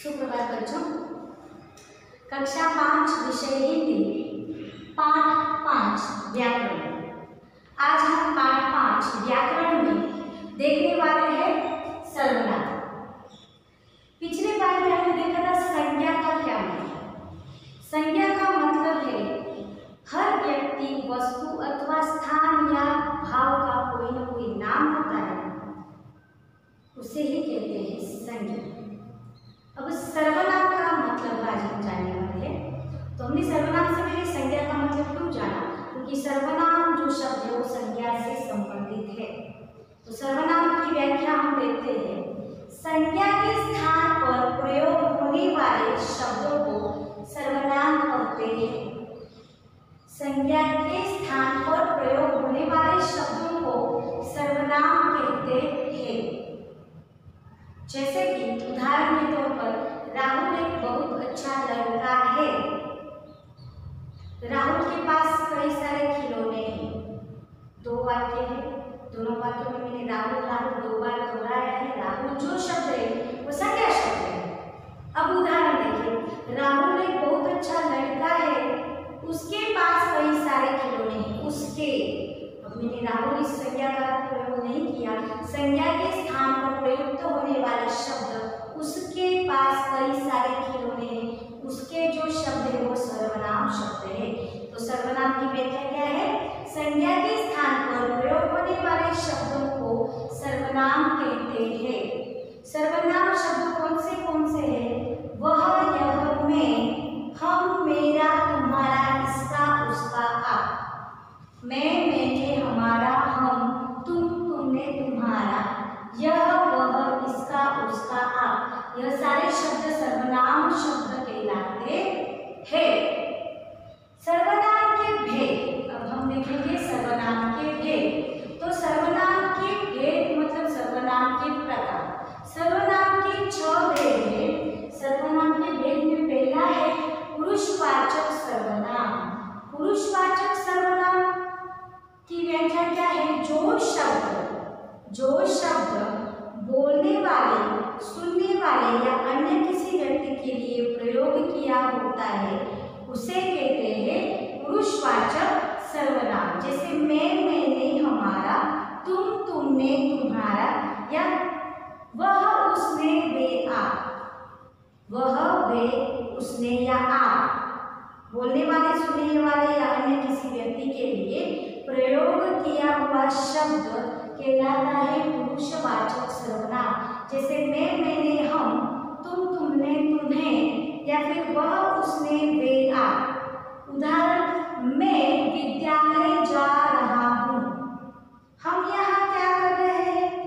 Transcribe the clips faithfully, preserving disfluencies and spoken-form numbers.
सुप्रभात बच्चों। कक्षा पाँच विषय हिंदी पाठ पाँच व्याकरण। आज हम पाठ पाँच व्याकरण में देखने वाले हैं सर्वनाम। पिछले पाठ में हमने देखा था संज्ञा का क्या मतलब। संज्ञा का मतलब है हर व्यक्ति, वस्तु अथवा स्थान या भाव का कोई न कोई नाम होता है, उसे ही कहते हैं संज्ञा। अब सर्वनाम का मतलब आज हम जानने वाले हैं। तो हमने सर्वनाम से पहले संज्ञा का मतलब क्यों जाना, क्योंकि सर्वनाम जो शब्द है वो संज्ञा से संबंधित है। तो सर्वनाम की व्याख्या हम देखते हैं। संज्ञा के स्थान पर प्रयोग होने वाले शब्दों को सर्वनाम कहते हैं। संज्ञा के स्थान पर प्रयोग होने वाले शब्दों को सर्वनाम कहते हैं। जैसे कि उदाहरण के तौर पर राहुल एक बहुत अच्छा लड़का है। राहुल के पास कई सारे खिलौने हैं। दो वाक्य है, दोनों वाक्यों में मैंने राहुल राहुल दो बार दोहराया है। राहुल जो शब्द है वो संज्ञा शब्द है। अब उदाहरण देखिए, राहुल एक बहुत अच्छा लड़का है, उसके पास कई सारे खिलौने हैं। उसके, अब मैंने राहुल इस संज्ञा का प्रयोग नहीं किया। संज्ञा के स्थान पर प्रयुक्त होने वाला शब्द उसके पास कई सारे खिलौने हैं, उसके जो शब्द है वो सर्वनाम शब्द है। तो सर्वनाम की व्याख्या क्या है? संज्ञा के स्थान पर प्रयोग होने वाले शब्दों को सर्वनाम कहते हैं। सर्वनाम शब्द कौन से कौन से हैं? वह, यह, मैं, हम, मेरा, तुम्हारा, इसका, उसका, आप। मैं, मैंने, हमारा, हम, तुम, तुमने, तुम्हारा, यह, वह, इसका, उसका, आप। यह सारे शब्द सर्वनाम शब्द कहलाते हैं। सर्वनाम के भेद, अब हम देखेंगे सर्वनाम के भेद। तो सर्वनाम के भेद मतलब सर्वनाम के प्रकार। सर्वनाम के छह भेद हैं। सर्वनाम के भेद में पहला है पुरुषवाचक सर्वनाम। पुरुषवाचक सर्वनाम की व्याख्या क्या है? जो शब्द जो शब्द बोलने वाले, सुनने वाले या अन्य किसी व्यक्ति के लिए प्रयोग किया होता है उसे कहते हैं पुरुषवाचक सर्वनाम। जैसे मैं, मैंने, हमारा, तुम, तुमने, तुम्हारा, या वह, उसने, वे, आप। वह, वे, उसने या आप बोलने वाले, सुनने वाले या अन्य किसी व्यक्ति के लिए प्रयोग किया हुआ शब्द कहलाता है पुरुषवाचक सर्वनाम। जैसे मैं, मैंने, हम, तुम, तुमने, तुम्हें, या फिर वह, उसने, वे, आप। उदाहरण, मैं विद्यालय जा रहा हूँ। हम यहाँ क्या कर रहे हैं?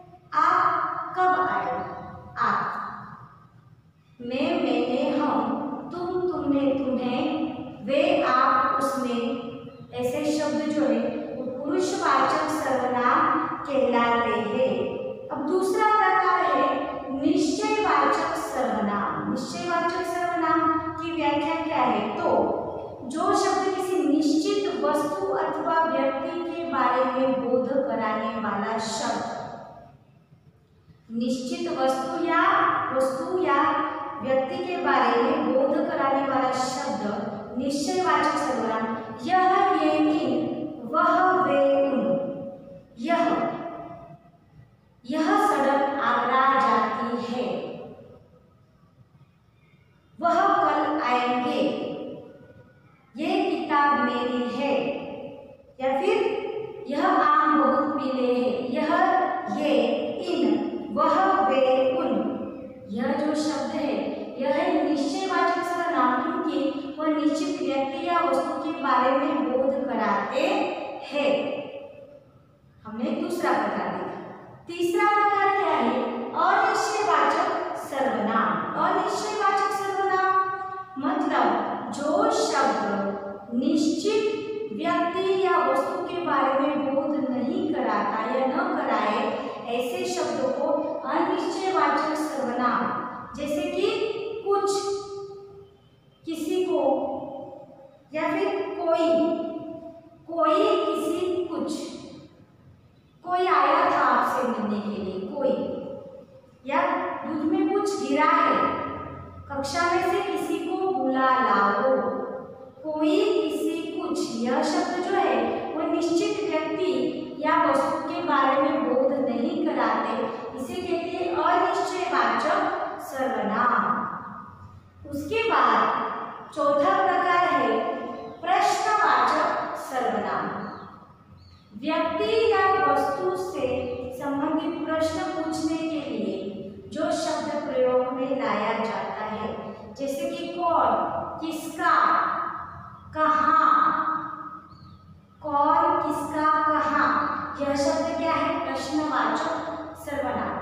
आप कब आए? आप। मैं, मैंने, हम, तुम, तुमने, तुम्हें, वे, आप, उसने, ऐसे शब्द जो है वो पुरुषवाचक सर्वनाम कहलाते हैं। अब दूसरा प्रकार है निश्चयवाचक सर्वनाम। निश्चयवाचक सर्वनाम की व्याख्या क्या है? तो जो शब्द किसी निश्चित वस्तु अथवा व्यक्ति के बारे में बोध कराने वाला शब्द, निश्चित वस्तु या वस्तु या व्यक्ति के बारे में बोध कराने वाला शब्द निश्चयवाचक सर्वनाम। यह, ये, इन, वह, वे, उन। यह यह सड़क आगरा जाती है। वह कल आएंगे। ये किताब मेरी है। या फिर यह आम बहुत पीले हैं। यह, ये, इन, वह, वे, उन। यह जो शब्द है यह है निश्चयवाचक सर्वनाम, क्योंकि वह निश्चित व्यक्ति या वस्तु के बारे में बोध कराते हैं। हमने दूसरा प्रकार देखा। तीसरा प्रकार क्या है? अनिश्चयवाचक सर्वनाम। अनिश्चयवाचक सर्वनाम मतलब जो शब्द निश्चित व्यक्ति या वस्तु के बारे में बोध नहीं कराता या न कराए, ऐसे शब्दों को अनिश्चयवाचक सर्वनाम। जैसे कि कुछ, किसी को, या फिर कोई, कोई, किसी, कुछ। कोई आया था आपसे मिलने के लिए, कोई। या दूध में कुछ गिरा है, कक्षा में से किसी को बुला लाओ, कोई किसी कुछ, यह शब्द जो है वो निश्चित व्यक्ति या वस्तु के बारे में बोध नहीं कराते, इसे कहते हैं अनिश्चयवाचक सर्वनाम। उसके बाद चौथा प्रकार है प्रश्नवाचक सर्वनाम। व्यक्ति या वस्तु से संबंधित प्रश्न पूछने के लिए जो शब्द प्रयोग में लाया जाता है, जैसे कि कौन, किसका, कहाँ, कौन, किसका, कहाँ, यह शब्द क्या है? प्रश्नवाचक सर्वनाम।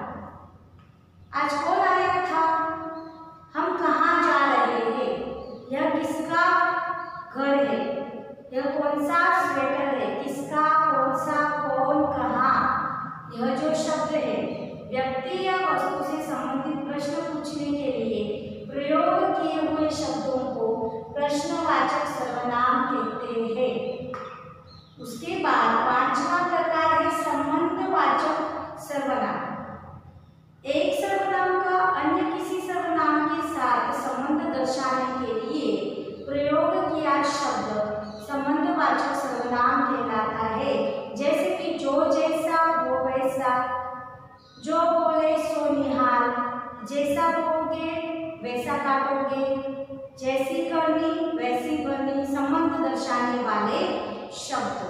आज कौन आया था, हम कहाँ जा रहे हैं, यह किसका घर है, यह कौन सा स्वेटर है, किसका, कौन सा, कौन, कहाँ, यह जो शब्द है व्यक्ति या वस्तु से संबंधित प्रश्न पूछने के लिए प्रयोग किए हुए शब्दों को प्रश्नवाचक सर्वनाम कहते हैं। उसके बाद पांचवा प्रकार है संबंधवाचक सर्वनाम। एक सर्वनाम का अन्य किसी सर्वनाम के साथ संबंध दर्शाने के लिए प्रयोग किया शब्द संबंधवाचक सर्वनाम कहलाता है। जैसे कि जो जैसा वो वैसा, जो बोले सो निहाल, जैसा बोगे वैसा काटोगे, जैसी करनी वैसी भरनी, संबंध दर्शाने वाले शब्द।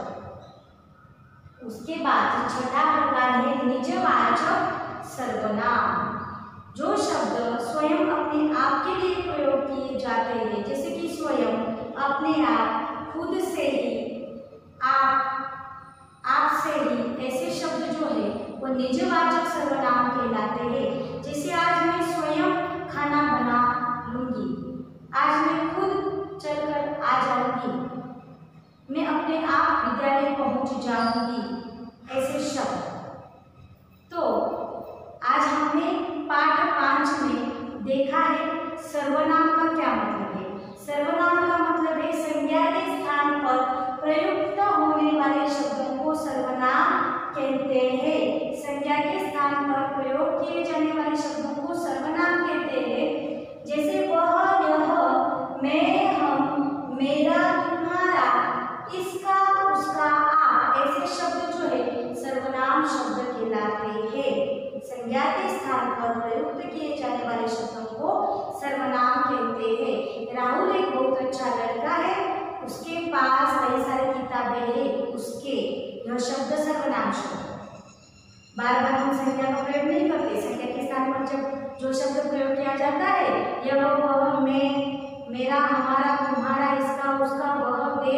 उसके बाद छठा प्रकार है निजवाचक सर्वनाम। जो शब्द स्वयं अपने आप के लिए प्रयोग किए जाते हैं, जैसे कि स्वयं, अपने आप, खुद से ही, आप, आप से ही, ऐसे शब्द जो है वो निजवाचक सर्वनाम कहलाते हैं। जैसे आज मैं स्वयं खाना बना लूंगी, आज मैं खुद चलकर आ जाऊंगी, मैं अपने आप विद्यालय पहुंच जाऊंगी, ऐसे शब्द। तो आज हमने पाठ पांच में देखा है सर्वनाम का क्या मतलब है। सर्वनाम का मतलब है संज्ञा के स्थान पर प्रयुक्त होने वाले शब्दों को सर्वनाम कहते हैं। संज्ञा के स्थान पर प्रयोग किए जाने वाले शब्दों को सर्वनाम कहते हैं। जैसे वह, यह, मैं, हम, मेरा, तुम्हारा, इसका, उसका, आप, ऐसे शब्द जो है सर्वनाम शब्द कहलाते हैं। संज्ञा के स्थान पर प्रयुक्त किए जाने वाले शब्दों को सर्वनाम कहते हैं। राहुल एक बहुत अच्छा लड़का है, उसके पास कई सारी किताबें हैं, उसके, यह शब्द सर्वनाम शब्द। बार बार हम संज्ञा का प्रयोग नहीं करते। संज्ञा के स्थान पर जब जो शब्द प्रयोग किया जाता है, यह, वह, मैं, मेरा, हमारा, तुम्हारा, इसका, उसका, वह, वे,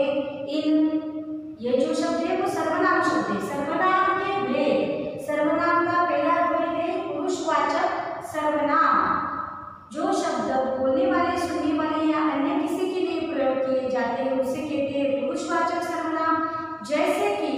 इन, ये जो शब्द है वो सर्वनाम शब्द है। सर्वनाम के भेद, सर्वनाम का पहला भेद है पुरुषवाचक सर्वनाम। जो शब्द बोलने वाले, सुनने वाले या अन्य किसी के लिए प्रयोग किए जाते हैं उसे कहते हैं पुरुषवाचक सर्वनाम। जैसे कि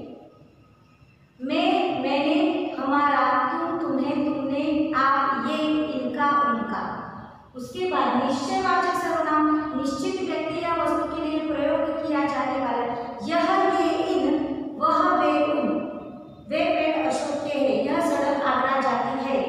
मैं, मैंने, हमारा, तुम, तुम्हें, तुमने, आप, ये, इनका, उनका। उसके बाद निश्चयवाचक सर्वनाम, निश्चित व्यक्ति या वस्तु के लिए प्रयोग किया जाने वाला, यह, ये, इन, वह, वे, उन, वे पेड़ अशोक के हैं, यह सड़क आगरा जाती है।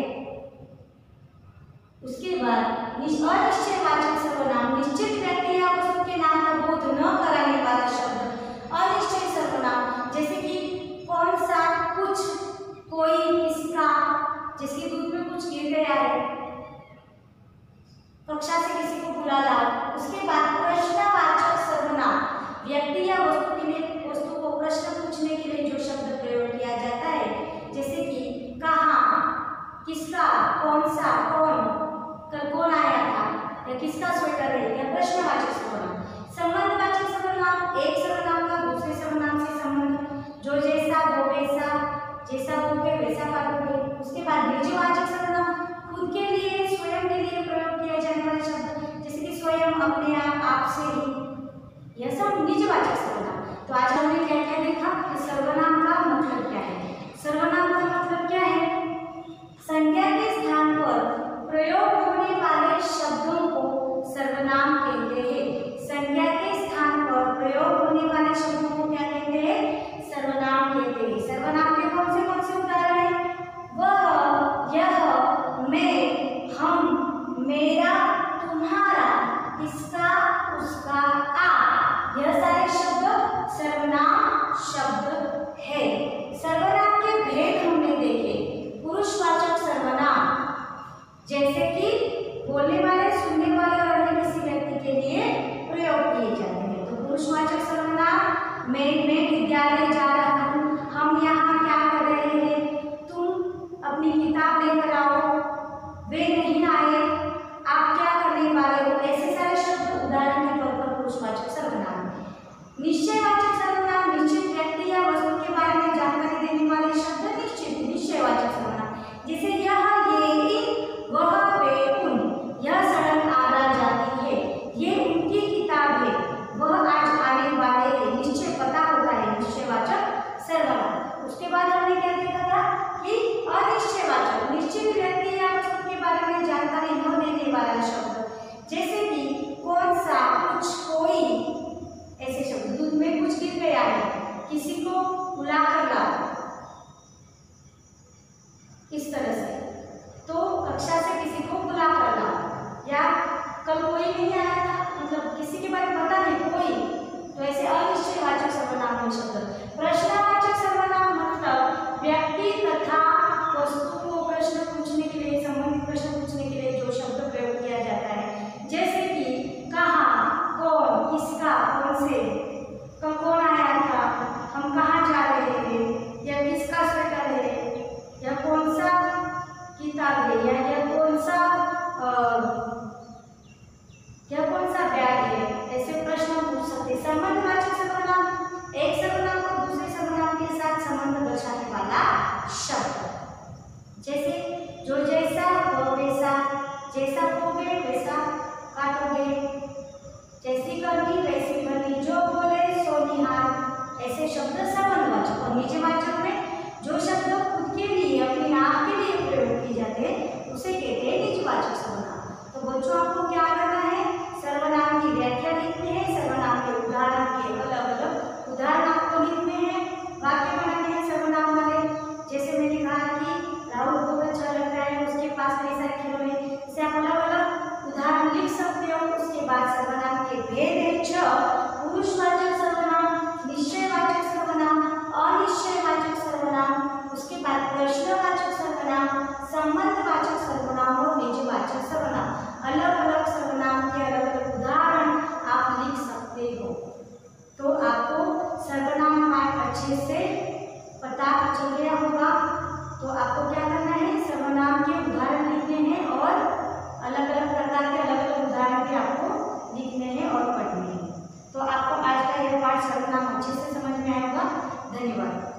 उसके बाद अनिश्चयवाचक सर्वनाम, निश्चित व्यक्ति या वस्तु के नाम का बोध न कराने वाला शब्द अनिश्चय सर्वनाम। जैसे कि कौन सा, कुछ, कोई, किसका, जैसे दूध में कुछ गिर गया है, कक्षा से किसी को बुला लाओ। उसके बाद प्रश्नवाचक सर्वनाम, व्यक्ति या वस्तु के लिए, वस्तु को प्रश्न पूछने के लिए जो शब्द प्रयोग किया जाता है, जैसे कि कहाँ, किसका, कौन सा, कौन, कल कौन आया था, या किसका स्वेटर है, या प्रश्नवाचक सर्वनाम। संबंधवाचक सर्वनाम, एक सर्वनाम का दूसरे सर्वनाम से संबंध, जो जैसा वो वैसा, जैसा बोगे वैसा काटोगे। उसके बाद निजवाचक सर्वनाम, खुद के लिए, स्वयं के लिए प्रयोग किया जाने वाले शब्द, जैसे कि स्वयं, अपने आप, आप से ही, यह सब निजवाचक सर्वनाम। तो आज हमने क्या क्या देखा कि सर्वनाम का मतलब क्या है। सर्वनाम का मतलब क्या है? संज्ञा के स्थान पर प्रयोग होने वाले शब्दों को सर्वनाम कहते हैं। संज्ञा के स्थान पर प्रयोग होने वाले शब्दों को क्या कहते हैं? सर्वनाम कहते हैं। सर्वनाम के कौन से कौन से उदाहरण हैं? वह, यह, मैं, हम, मेरा, किताब लेकर आओ, वे नहीं आए, आप क्या करने वाले हो, ऐसे सारे शब्द उदाहरण के तौर पर पुरुषवाचक सर्वनाम। निश्चयवाचक सर्वनाम निश्चित व्यक्ति या वस्तु के बारे में जानकारी देने वाले शब्द निश्चित निश्चयवाचक सर्वनाम, जैसे यह, ये, वह, वे, उन। यह सड़क आगरा जाती है, ये उनकी किताब है, वह आज आने वाले हैं। निश्चय पता होता है, निश्चयवाचक सर्वनाम। उसके बाद हमने क्या देखा था कि अनिश्चयवाचक निश्चित व्यक्ति या वस्तु के बारे में जानकारी न देने वाला शब्द, जैसे कि कौन सा, कुछ, कोई, ऐसे शब्द। दूध में कुछ गिर गया है, किसी को बुला कर लाओ, इस तरह से। तो कक्षा से किसी को बुला कर लाओ, या कल कोई नहीं आया था, मतलब किसी के बारे में पता नहीं, कोई, तो ऐसे अनिश्चयवाचक सर्वनाम है शब्द। प्रश्नवाचक सर्वनाम मतलब व्यक्ति तथा वस्तु को प्रश्न पूछने के लिए, संबंधित प्रश्न पूछने के लिए जो शब्द प्रयोग किया जाता है, जैसे कि कहाँ, कौन, किसका, कौन से, कल कौन आया था, हम कहाँ जा रहे थे, या किसका स्वेटर है, या कौन सा किताब है, या यह कौन सा यह कौन सा बैग है, ऐसे प्रश्न पूछ सकते। संबंधवाचक सर्वनाम एक सर्वनाम को दूसरे सर्वनाम के साथ संबंध दर्शाने वाला शब्द, जैसे जो जैसा वो वैसा, जैसा बोगे वैसा काटोगे, जैसी करनी वैसी करनी, जो बोले सो निहार, ऐसे शब्द संबंधवाचक। और निजवाचक में जो शब्द खुद के लिए, अपने आप के लिए प्रयोग किए जाते हैं, उसे कहते हैं निजवाचक सर्वनाम। तो बच्चों, आपको क्या करना है, सर्वनाम की व्याख्या लिखनी है, सर्वनाम के उदाहरण के अलग अलग उदाहरण आपको लिखने हैं, वाक्य बनाने हैं सर्वनाम वाले। जैसे मैंने कहा कि राहुल बहुत अच्छा लगता है, उसके पास कई सारे खिलौने, इसे आप अलग अलग उदाहरण लिख सकते हो। उसके बाद सर्वनाम के भेद है छह: पुरुषवाचक सर्वनाम, निश्चयवाचक सर्वनाम, अनिश्चयवाचक सर्वनाम, उसके बाद प्रश्नवाचक सर्वनाम, संबंधवाचक सर्वनाम और निजवाचक सर्वनाम। अलग अलग सर्वनाम के अलग अलग उदाहरण आप लिख सकते हो। तो आपको सर्वनाम पाठ अच्छे से पता चल गया होगा। तो आपको क्या करना है, सर्वनाम के उदाहरण लिखने हैं और अलग अलग प्रकार के अलग अलग उदाहरण भी आपको लिखने हैं और पढ़ने हैं। तो आपको आज का यह पाठ सर्वनाम अच्छे से समझ में आएगा। धन्यवाद।